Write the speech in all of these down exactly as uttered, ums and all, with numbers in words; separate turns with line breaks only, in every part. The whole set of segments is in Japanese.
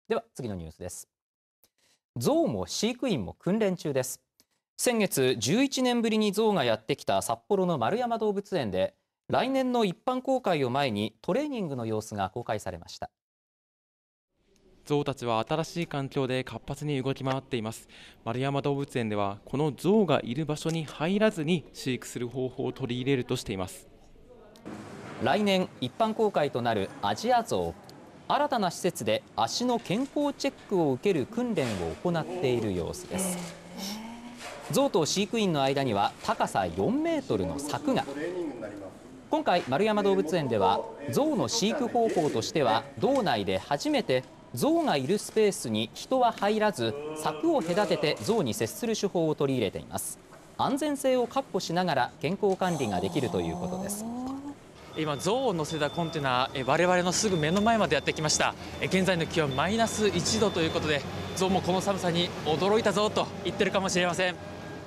では次のニュースです。象も飼育員も訓練中です。先月じゅういちねんぶりに象がやってきた札幌の円山動物園で、来年の一般公開を前にトレーニングの様子が公開されました。
象たちは新しい環境で活発に動き回っています。円山動物園ではこの象がいる場所に入らずに飼育する方法を取り入れるとしています。
来年一般公開となるアジアゾウ、新たな施設で足の健康チェックを受ける訓練を行っている様子です。象と飼育員の間には高さよんメートルの柵が。今回丸山動物園では象の飼育方法としては道内で初めて象がいるスペースに人は入らず、柵を隔てて象に接する手法を取り入れています。安全性を確保しながら健康管理ができるということです。
今、象を乗せたコンテナ、我々のすぐ目の前までやってきました。現在の気温マイナスいちどということで、象もこの寒さに驚いたぞと言ってるかもしれません。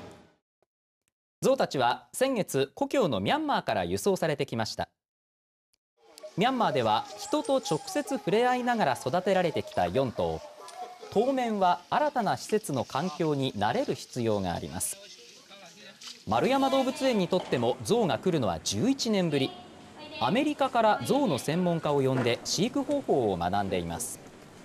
象たちは先月故郷のミャンマーから輸送されてきました。ミャンマーでは人と直接触れ合いながら育てられてきたよん頭。当面は新たな施設の環境に慣れる必要があります。円山動物園にとっても象が来るのはじゅういちねんぶり。アメリカから象の専門家を呼んで飼育方法を学んでいます。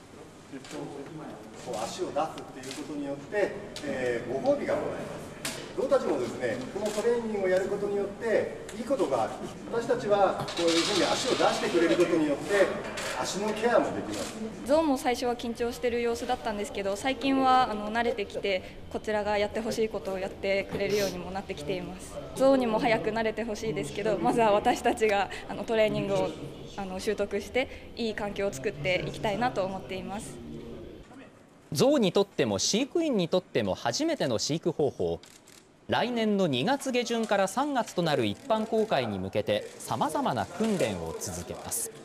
足を出すっていうことによって、えー、ご褒美がもらえます。象たちもですね、このトレーニングをやることによっていいことがある。私たちはこういうふうに足を出してくれることによって足のケアもできます。
象も最初は緊張している様子だったんですけど、最近はあの慣れてきて、こちらがやってほしいことをやってくれるようにもなってきています。象にも早く慣れてほしいですけど、まずは私たちがあのトレーニングをあの習得していい環境を作っていきたいなと思っています。
象にとっても飼育員にとっても初めての飼育方法。来年のにがつ下旬からさんがつとなる一般公開に向けてさまざまな訓練を続けます。